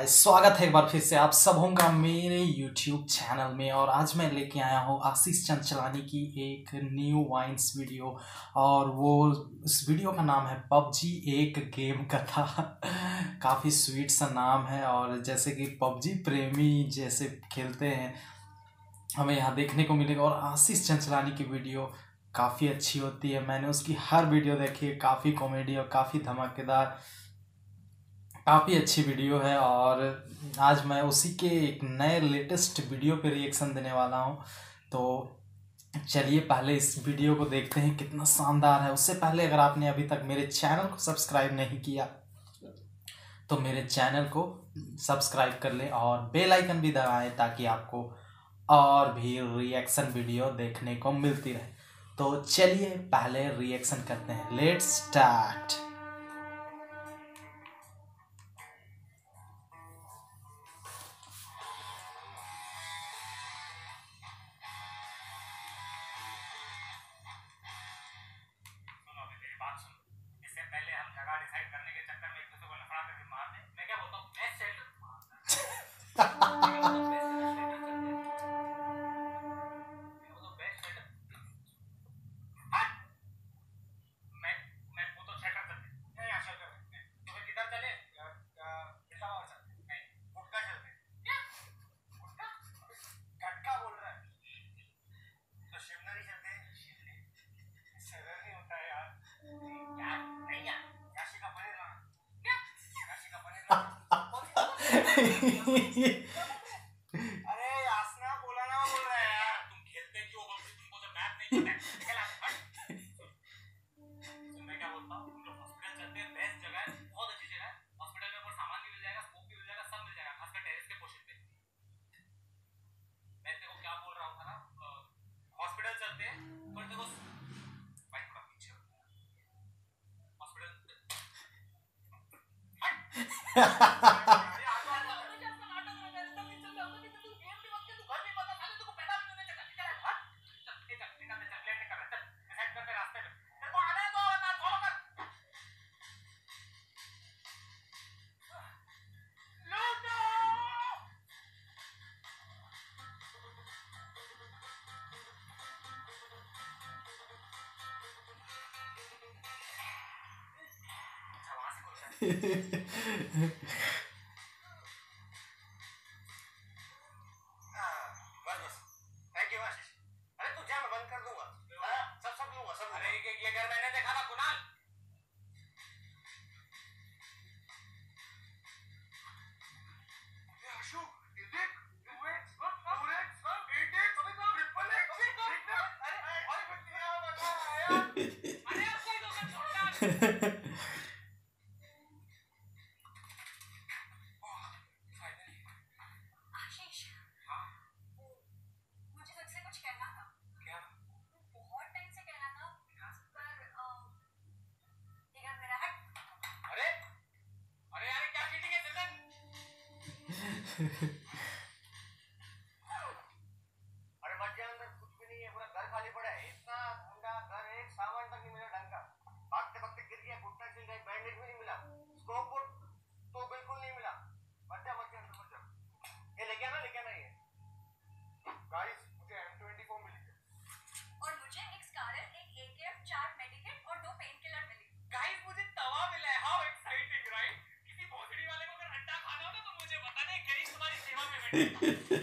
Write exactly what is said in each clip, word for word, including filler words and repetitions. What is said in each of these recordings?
Guys, स्वागत है एक बार फिर से आप सबों का मेरे यूट्यूब चैनल में। और आज मैं लेके आया हूँ आशीष चंचलानी की एक न्यू वाइन्स वीडियो। और वो उस वीडियो का नाम है पबजी एक गेम कथा। काफ़ी स्वीट सा नाम है। और जैसे कि पबजी प्रेमी जैसे खेलते हैं हमें यहाँ देखने को मिलेगा। और आशीष चंचलानी की वीडियो काफ़ी अच्छी होती है। मैंने उसकी हर वीडियो देखी है, काफ़ी कॉमेडी और काफ़ी धमाकेदार, काफ़ी अच्छी वीडियो है। और आज मैं उसी के एक नए लेटेस्ट वीडियो पे रिएक्शन देने वाला हूँ। तो चलिए पहले इस वीडियो को देखते हैं कितना शानदार है। उससे पहले अगर आपने अभी तक मेरे चैनल को सब्सक्राइब नहीं किया तो मेरे चैनल को सब्सक्राइब कर लें और बेल आइकन भी दबाएं ताकि आपको और भी रिएक्शन वीडियो देखने को मिलती रहे। तो चलिए पहले रिएक्शन करते हैं। Let's start. इससे पहले हम जगह डिसाइड करने के चक्कर में एक दूसरे को लफड़ा करके मार दे। मैं क्या बोलता हूँ, बेस्ट शेल्टर मैं मैं वो तो शेल्टर चलते नहीं, यहाँ शेल्टर तो फिर किधर चले? किला और चलते नहीं, गुटका चलते। क्या गुटका? गटका बोल रहा है तो शिवनरी चलते। शिवनरी सरल नहीं होता है यार। यार नहीं यार, काशी का पनीर लाना। क्या काशी का पनीर लाना? अरे आसना बोला ना बोल रहा है यार। तुम खेलते क्यों हो? तुमको तो मैप नहीं पता है। निकल आ, हट। मैं क्या बोलता हूँ, तुम लोग हॉस्पिटल चलते हैं। बेस्ट जगह है, बहुत अच्छी जगह है। हॉस्पिटल में ऊपर सामान भी मिल जाएगा, स्कोप भी मिल जाएगा, सब मिल जाएगा, खासकर टेरेस के पोर्शन पे। मैं तेरे को क्या बोल रहा हूँ ना, हॉस्पिटल चलते हैं पर तेरे को भाई थोड़ा पीछे हॉस्पिटल बस बस थैंक यू आशीष। अरे तू जा, मैं बंद कर दूंगा। सब सब लूंगा सब। अरे ये घर मैंने देखा था कुणाल। आशु ये देख, two X two X eight X triple X. अरे अरे बच्चियां बता आया। अरे अब कोई तो कर छोड़ यार। आशीष, हाँ मुझे तुझसे कुछ कहना था। क्या? बहुत टाइम से कहना था पर ठीक है मेरा हट। अरे अरे यार क्या चीटिंग है चंदन? अरे मत जा अंदर, कुछ भी नहीं है, पूरा घर खाली पड़ा है। इतना ठंडा घर, एक सामान तक नहीं मिला ढंग का। भागते भागते गिर गया, घुटना छिल गया, बैंडेज भी नहीं मिला, स्कोप तो बिल्कुल नहीं मिला। मत जा मत जा अंदर मत जा। ये लेके आना लेके आना ये। गाइस मुझे एम ट्वेंटी फोर मिली है और मुझे एक स्कारलेट, एक एकेएम, चार मेडिकेट और दो पेन किलर मिली। गाइस मुझे तवा मिला है। How exciting right? किसी भोसड़ी वाले को अगर अंडा खाना हो ना तो मुझे बताना, एक गरीब तुम्हारी सेवा में बैठेगा।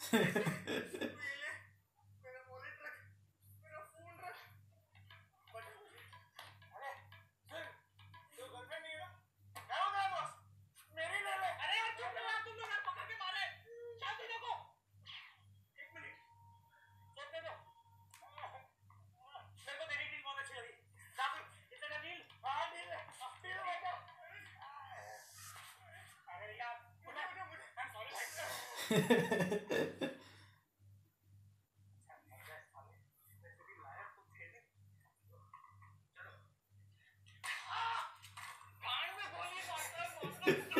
मेरा वॉलेट रख, मेरा फोन रख, अरे सुन, तो गर्लफ्रेंड नहीं है ना? मैं हूँ तेरा बॉस, मेरी ले ले। अरे यार चुप रहो, तुम लोग पकड़ के मारे। शांति देखो, एक मिनट सोचने दो। मेरे को तेरी डील बहुत अच्छी लगी। राहुल, इतना डील? हाँ डील है, डील बैठो। अरे यार मुझे मुझे मुझे I'm sorry भाई। कान में गोली मारता है मौसम।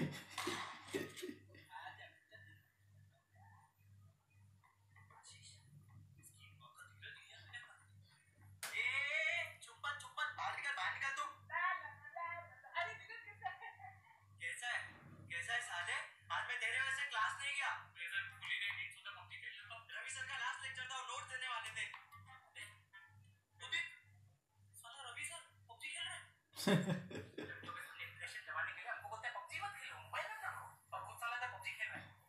कैसा है कैसा है साले? आज मैं तेरे वजह से क्लास नहीं गया। सर भूल ही गए, सोचा पबजी खेल लेता हूं। रवि सर का लास्ट लेक्चर था और नोट्स देने वाले थे। तो देख साला रवि सर पबजी खेल रहे हैं। लड़कियों के सामने इंप्रेशन जमाने के लिए हमको बोलते हैं पबजी मत खेलो, मोबाइल में रखो, और खुद साला था पबजी खेल रहे हैं।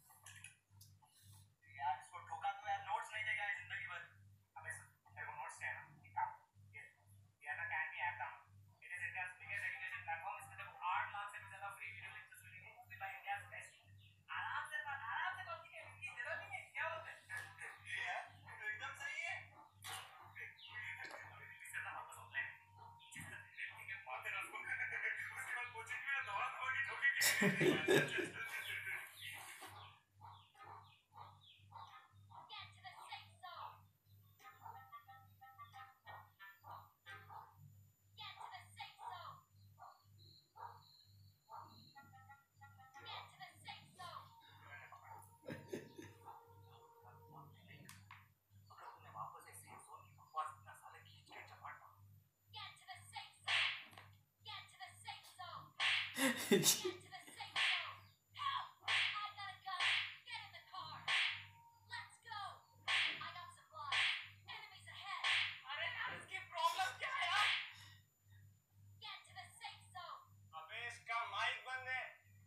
यार इसको ठोका तो यार नोट्स नहीं देगा जिंदगी भर। अबे सर तेरे को नोट्स चाहिए ना? एक काम ये ये ना कैन भी app download. It is India's biggest education platform. इसमें देखो आठ लाख से भी ज्यादा फ्री वीडियो लेक्चर्स मिलेंगे बाय इंडियाज बेस्ट। आराम से आराम से पबजी खेलने की जरूरत नहीं है। क्या बोलते हैं? यार तो एकदम सही है। इससे ना वापस ऑनलाइन जिस तरह लड़की के मारते ना उसको उसके बाद कोचिंग में दवा दवा की ठोकेगी। अबे इसका माइक बंद है।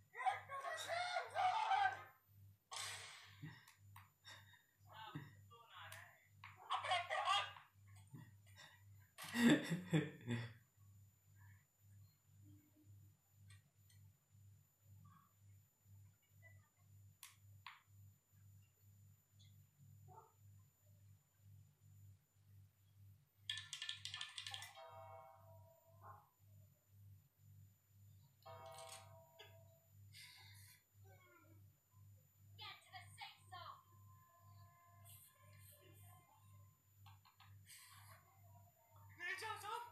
नहीं जाओ साहब,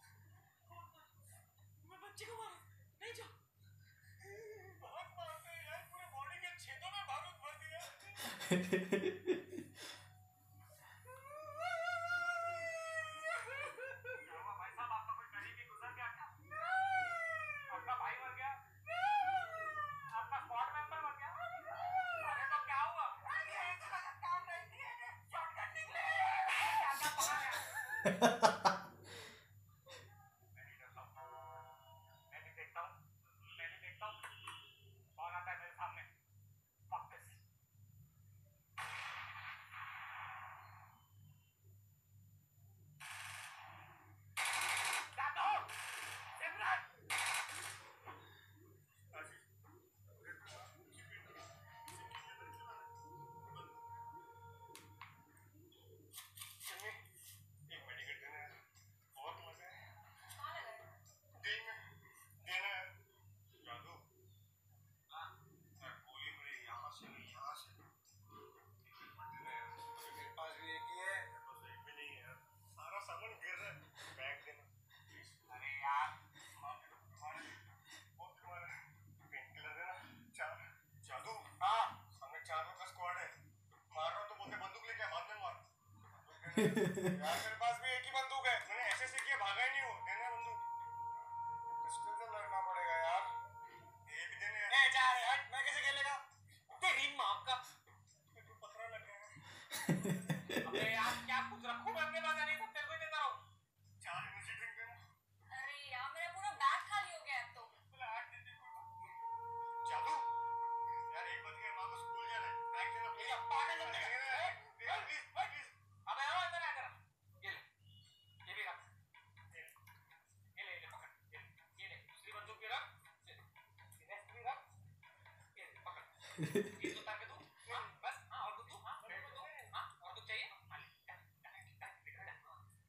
मैं बच्चे को मारा नहीं जाओ। बहुत मारते हैं यार, पूरे बॉडी के छेदों में बारूद भर दिया। क्या हुआ भाई साहब, आपका कोई करीबी गुजर गया क्या? आपका भाई मर गया? आपका स्क्वाड मेंबर मर गया? अरे तो क्या हुआ? काम नहीं किए, शॉटगन निकले। क्या क्या पकड़ गया? मैं नहीं डरता हूँ, मैं भी देखता हूँ, मैं भी देखता हूँ कौन आता है मेरे सामने। Fuck this. जादू, सिमरन। एक मेडिकेट देना है, बहुत मजा है। दिल में देना है। जादू हाँ, गोली मेरे यहाँ से नहीं, यहाँ से। मेरे पास भी एक ही है। मेरे पास एक भी नहीं है यार, सारा सामान गिर रहा है। बैग देना प्लीज। अरे यार वो तुम्हारा पेन किलर देना चार। जादू हाँ, सामने चार लोग का स्क्वाड है, मार रहा हूँ तो बोलते बंदूक लेके हाथ में मार। यार मेरे पास भी एक ही बंदूक है, मैंने ऐसे ऐसे किया, भागा ही नहीं हो। देना बंदूक, पिस्टल से लड़ना पड़ेगा यार। ये भी देने हैं। ए जा रे हट, मैं कैसे खेलेगा? तेरी माँ का मेरे को पथरा लग गया है। अबे यार क्या कुछ रखूं मैं अपने पास, नहीं सब तेरे को ही देता रहूं। चार एनर्जी ड्रिंक देना। अरे यार मेरा पूरा बैग खाली हो गया अब तो। बोला आठ दे दे। जादू यार एक बज गया, माँ को स्कूल जाना है, बैग देना प्लीज। ये तो ताकत दो, हाँ बस, हाँ और कुछ दो, हाँ ब्रेड दो, हाँ और कुछ चाहिए, हाँ ले, डाल, डाल, डाल, डाल, डाल।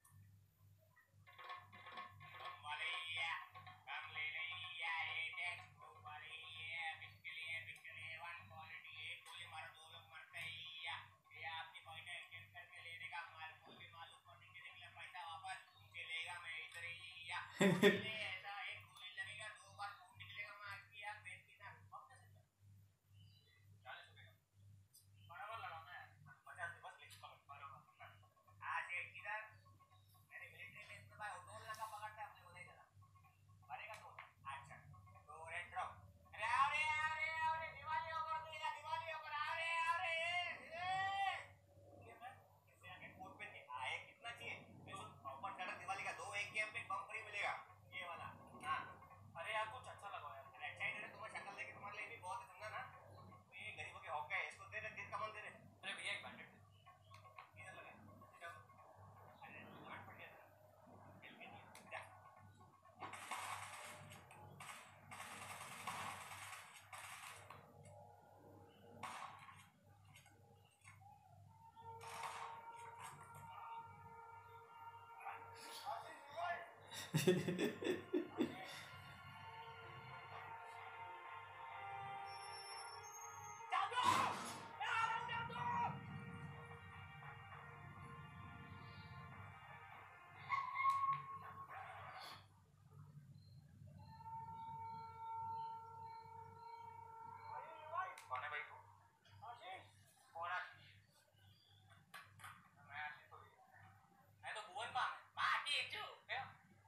कम वाले ये, कम ले ले ये, ये टेक्स्ट बुक वाले ये, बिस्किट लिए, बिस्किट लिए, वन क्वालिटी एक गोली मारो दो लोग मरते ही ये, ये आपकी पॉइंट एक्सचेंज करके लेने का माल कोई भी मालूम पड़ने के निकला पैसा वापस तुमसे लेगा मैं इधर ही ये, ले ऐसा एक गोली लगेगा दो बार खून निकलेगा मार किया पेट की ना, अब कैसे चल? चालीस रुपए का बराबर लगाना है, पचास से बस लिख पकड़ बराबर आज एक किधर मेरे मिलिट्री में इतना बार दो लगा पकड़ता है अपने को नहीं चला बनेगा तो अच्छा दो रेड ड्रॉप अरे आओ रे आओ रे आओ रे दिवाली ओवर देगा दिवाली ओवर आओ रे आओ रे ये मैं इससे आगे कोट पे आए कितना चाहिए ये सुन प्रॉपर सड़क दिवाली का दो एक गेम पे बम फ्री मिलेगा ये वाला हाँ अरे यार कुछ अच्छा लगा यार अरे अच्छा ही दे रहे तुम्हें शक्ल देखे तुम्हारे लिए भी बहुत है समझा ना ये गरीबों के हक है इसको दे दे दिन कमल दे दे अरे भैया एक बैंडेड दे इधर लगा अरे आठ पड़ गया खेल के नहीं जा कौन है भाई तू आशीष कौन है मैं आशीष थोड़ी मैं तो भुवन बा बा आती है चू मैं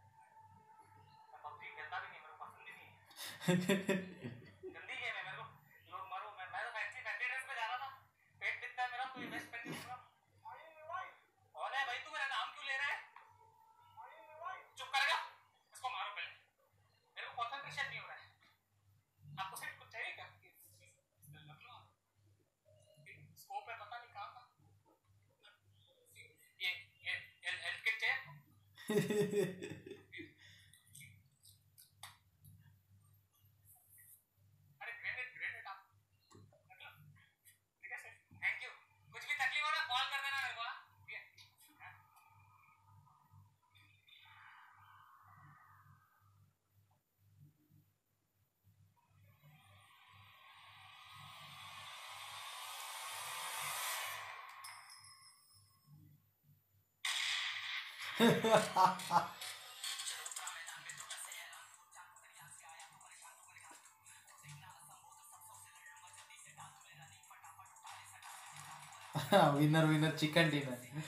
पबजी खेलता भी नहीं मेरे को पसंद ही नहीं है गंदी गेम है मेरे को लोग मारो मैं मैं तो फैंसी फैंसी ड्रेस में जा रहा था पेट दिखता है मेरा तो ये वेस्ट पेंट दूंगा कौन है भाई तू मेरा नाम क्यों ले रहा है चुप करेगा इसको मारो पहले मेरे को कंसंट्रेशन नहीं हो रहा है आपको सिर्फ कुछ चाहिए क्या स्कोप है पता नहीं कहाँ था ये ये हेल्थ किट चाहिए अरे ग्रेनेड ग्रेनेड आप ठीक है सर थैंक यू कुछ भी तकलीफ हो ना कॉल कर देना मेरे को ठीक है विनर विनर चिकन डिनर।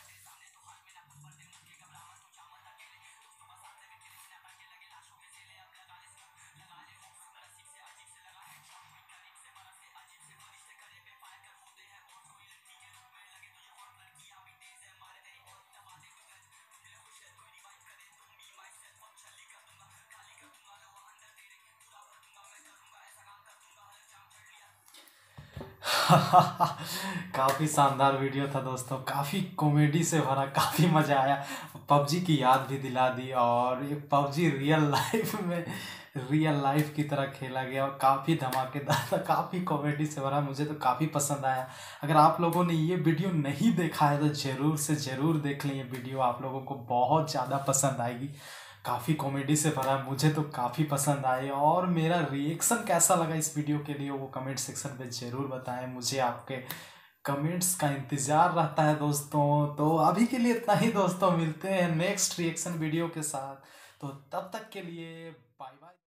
काफ़ी शानदार वीडियो था दोस्तों, काफ़ी कॉमेडी से भरा, काफ़ी मज़ा आया। पबजी की याद भी दिला दी और ये पबजी रियल लाइफ में रियल लाइफ की तरह खेला गया और काफ़ी धमाकेदार था, काफ़ी कॉमेडी से भरा, मुझे तो काफ़ी पसंद आया। अगर आप लोगों ने ये वीडियो नहीं देखा है तो ज़रूर से ज़रूर देख लें, ये वीडियो आप लोगों को बहुत ज़्यादा पसंद आएगी। काफ़ी कॉमेडी से भरा, मुझे तो काफ़ी पसंद आए। और मेरा रिएक्शन कैसा लगा इस वीडियो के लिए वो कमेंट सेक्शन में ज़रूर बताएं, मुझे आपके कमेंट्स का इंतज़ार रहता है दोस्तों। तो अभी के लिए इतना ही दोस्तों, मिलते हैं नेक्स्ट रिएक्शन वीडियो के साथ। तो तब तक के लिए बाय बाय।